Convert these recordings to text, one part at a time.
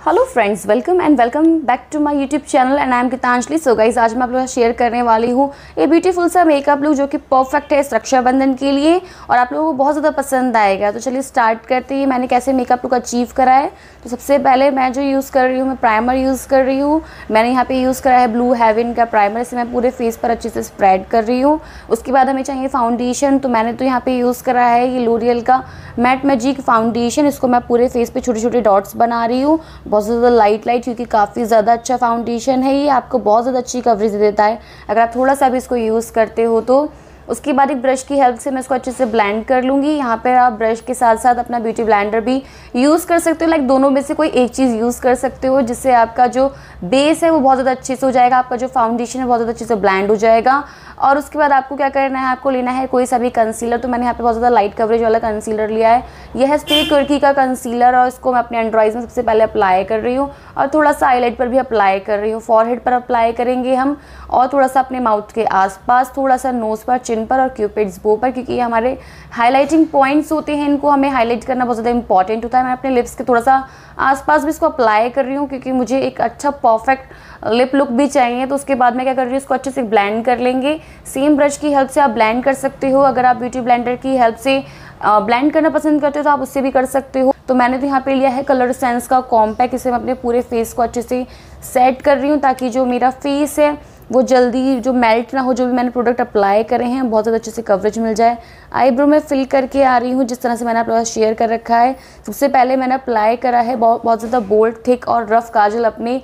Hello friends, welcome back to my YouTube channel and I am Geetanjali. So guys, आज मैं आप लोगों के साथ शेयर करने वाली हूँ ये ब्यूटीफुल सा मेकअप लुक जो कि परफेक्ट है इस रक्षाबंधन के लिए और आप लोगों को बहुत ज़्यादा पसंद आएगा। तो चलिए स्टार्ट करते हैं मैंने कैसे मेकअप लुक अचीव करा है। तो सबसे पहले मैं जो यूज़ कर रही हूँ, मैं प्राइमर यूज़ कर रही हूँ। मैंने यहाँ पे यूज़ करा है ब्लू हेवन का प्राइमर, इसे मैं पूरे फेस पर अच्छे से स्प्रेड कर रही हूँ। उसके बाद हमें चाहिए फाउंडेशन, तो मैंने तो यहाँ पे यूज़ करा है ये लोरियल का मैट मैजिक फाउंडेशन। इसको मैं पूरे फेस पे छोटे छोटे डॉट्स बना रही हूँ, बहुत ज़्यादा लाइट क्योंकि काफ़ी ज़्यादा अच्छा फाउंडेशन है। ये आपको बहुत ज़्यादा अच्छी कवरेज देता है अगर आप थोड़ा सा भी इसको यूज़ करते हो तो। उसके बाद एक ब्रश की हेल्प से मैं इसको अच्छे से ब्लेंड कर लूँगी। यहाँ पर आप ब्रश के साथ साथ अपना ब्यूटी ब्लेंडर भी यूज़ कर सकते हो। लाइक दोनों में से कोई एक चीज़ यूज़ कर सकते हो, जिससे आपका जो बेस है वो बहुत ज़्यादा अच्छे से हो जाएगा, आपका जो फाउंडेशन है बहुत ज़्यादा अच्छे से ब्लेंड हो जाएगा। और उसके बाद आपको क्या करना है, आपको लेना है कोई सा भी कंसीलर। तो मैंने यहाँ पे बहुत ज़्यादा लाइट कवरेज वाला कंसीलर लिया है। यह है स्टे कुर्की का कंसीलर और इसको मैं अपने अंडर आइज में सबसे पहले अप्लाई कर रही हूँ और थोड़ा सा आईलाइट पर भी अप्लाई कर रही हूँ। फॉरहेड पर अप्लाई करेंगे हम और थोड़ा सा अपने माउथ के आसपास, थोड़ा सा नोज़ पर, चिन पर और क्यूपिड्स बो पर, क्योंकि ये हमारे हाईलाइटिंग पॉइंट्स होते हैं। इनको हमें हाईलाइट करना बहुत ज़्यादा इंपॉर्टेंट होता है। मैं अपने लिप्स के थोड़ा सा आसपास भी इसको अप्लाई कर रही हूँ क्योंकि मुझे एक अच्छा परफेक्ट लिप लुक भी चाहिए। तो उसके बाद मैं क्या कर रही हूँ, इसको अच्छे से ब्लेंड कर लेंगे। सेम ब्रश की हेल्प से आप ब्लेंड कर सकते हो। अगर आप ब्यूटी ब्लेंडर की हेल्प से ब्लेंड करना पसंद करते हो तो आप उससे भी कर सकते हो। तो मैंने तो यहाँ पे लिया है कलर सेंस का कॉम्पैक्ट। इसे मैं अपने पूरे फेस को अच्छे से सेट कर रही हूँ ताकि जो मेरा फेस है वो जल्दी जो मेल्ट ना हो। जो भी मैंने प्रोडक्ट अप्लाई करे हैं बहुत ज़्यादा अच्छे से कवरेज मिल जाए। आईब्रो में फिल करके आ रही हूँ जिस तरह से मैंने आप लोगों को शेयर कर रखा है। सबसे पहले मैंने अप्लाई करा है बहुत ज़्यादा बोल्ड, थिक और रफ काजल अपने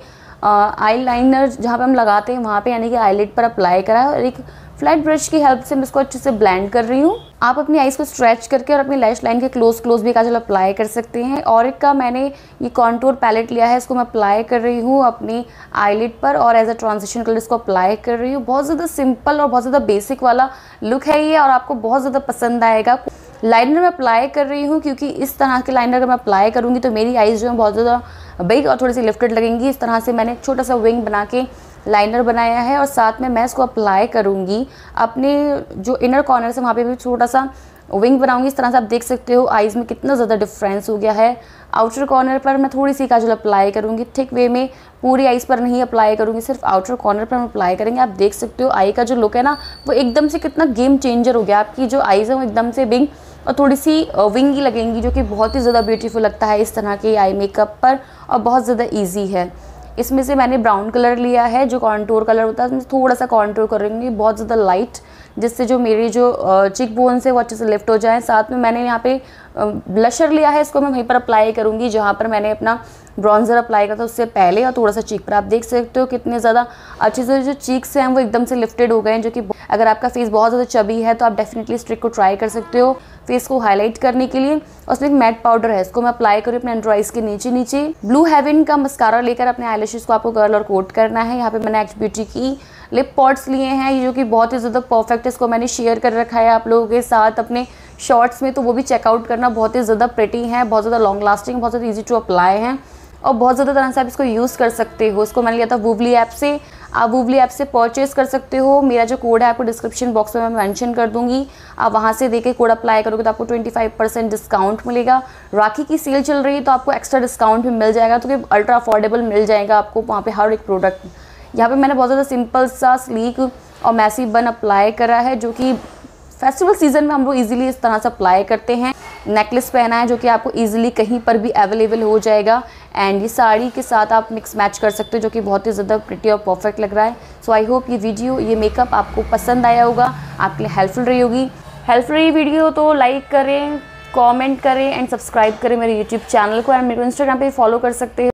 आई लाइनर जहाँ पे हम लगाते हैं वहाँ पे, यानी कि आईलिड पर अप्लाई करा है। और एक फ्लैट ब्रश की हेल्प से मैं इसको अच्छे से ब्लेंड कर रही हूँ। आप अपनी आईज को स्ट्रेच करके और अपनी लैश लाइन के क्लोज भी काजल अप्लाई कर सकते हैं। और एक का मैंने ये कॉन्टूर पैलेट लिया है, इसको मैं अप्लाई कर रही हूँ अपनी आईलिड पर और एज अ ट्रांजिशन कलर इसको अप्लाई कर रही हूँ। बहुत ज़्यादा सिंपल और बहुत ज़्यादा बेसिक वाला लुक है ये और आपको बहुत ज़्यादा पसंद आएगा। लाइनर में अप्लाई कर रही हूँ क्योंकि इस तरह के लाइनर अगर मैं अप्लाई करूँगी तो मेरी आईज जो है बहुत ज़्यादा बिग और थोड़ी सी लिफ्टेड लगेंगी। इस तरह से मैंने एक छोटा सा विंग बना के लाइनर बनाया है और साथ में मैं इसको अप्लाई करूँगी अपने जो इनर कॉर्नर से, वहाँ पे भी छोटा सा विंग बनाऊंगी। इस तरह से आप देख सकते हो आईज में कितना ज़्यादा डिफरेंस हो गया है। आउटर कॉर्नर पर मैं थोड़ी सी काजल अप्लाई करूँगी, थिक वे में पूरी आईज पर नहीं अप्लाई करूँगी, सिर्फ आउटर कॉर्नर पर हम अप्लाई करेंगे। आप देख सकते हो आई का जो लुक है ना वो एकदम से कितना गेम चेंजर हो गया। आपकी जो आईज है वो एकदम से बिग और थोड़ी सी विंगी लगेंगी, जो कि बहुत ही ज़्यादा ब्यूटीफुल लगता है इस तरह के आई मेकअप पर और बहुत ज़्यादा ईजी है। इसमें से मैंने ब्राउन कलर लिया है जो कॉन्टूर कलर होता है, उसमें थोड़ा सा कॉन्टूर करूँगी बहुत ज़्यादा लाइट, जिससे जो मेरी जो चिक बोन्स है वो अच्छे से लिफ्ट हो जाए। साथ में मैंने यहाँ पे ब्लशर लिया है, इसको मैं वहीं पर अप्लाई करूँगी जहाँ पर मैंने अपना ब्रॉन्जर अप्लाई करा था उससे पहले, और थोड़ा सा चीक पर। आप देख सकते हो कितने ज़्यादा अच्छे से जो चीक्स हैं वो एकदम से लिफ्टेड हो गए हैं, जो कि अगर आपका फेस बहुत ज़्यादा चबी है तो आप डेफिनेटली इस ट्रिक को ट्राई कर सकते हो फेस को हाईलाइट करने के लिए। और उसमें एक मैट पाउडर है, इसको मैं अप्लाई करूँ अपने अंडर आइज के नीचे। ब्लू हेवन का मस्कारा लेकर अपने आईलैशेस को आपको कर्ल और कोट करना है। यहाँ पे मैंने एक्स ब्यूटी की लिप पॉट्स लिए हैं, ये जो कि बहुत ही ज़्यादा परफेक्ट है। इसको मैंने शेयर कर रखा है आप लोगों के साथ अपने शॉर्ट्स में, तो वो भी चेकआउट करना। बहुत ही ज़्यादा प्रिटी है, बहुत ज़्यादा लॉन्ग लास्टिंग, बहुत ज़्यादा ईजी टू अप्लाई है और बहुत ज़्यादा तरह से आप इसको यूज़ कर सकते हो। इसको मैंने लिया था वूवली ऐप से, आप वूवली ऐप से परचेज़ कर सकते हो। मेरा जो कोड है आपको डिस्क्रिप्शन बॉक्स में मैं मेंशन कर दूंगी, आप वहाँ से देके कोड अप्लाई करोगे तो आपको 25% डिस्काउंट मिलेगा। राखी की सेल चल रही है तो आपको एक्स्ट्रा डिस्काउंट भी मिल जाएगा, तो कि अल्ट्रा अफोर्डेबल मिल जाएगा आपको वहाँ पे हर एक प्रोडक्ट। यहाँ पे मैंने बहुत ज़्यादा सिंपल सा स्लीक और मैसी बन अप्लाई करा है, जो कि फेस्टिवल सीजन में हम लोग ईजिली इस तरह से अप्लाई करते हैं। नेकलेस पहना है जो कि आपको ईजिली कहीं पर भी अवेलेबल हो जाएगा एंड ये साड़ी के साथ आप मिक्स मैच कर सकते हो, जो कि बहुत ही ज़्यादा प्रिटी और परफेक्ट लग रहा है। सो आई होप ये वीडियो, ये मेकअप आपको पसंद आया होगा, आपके लिए हेल्पफुल रही होगी। हेल्पफुल रही वीडियो तो लाइक करें, कमेंट करें एंड सब्सक्राइब करें मेरे यूट्यूब चैनल को, एंड मेरे को इंस्टाग्राम पे फॉलो कर सकते हैं।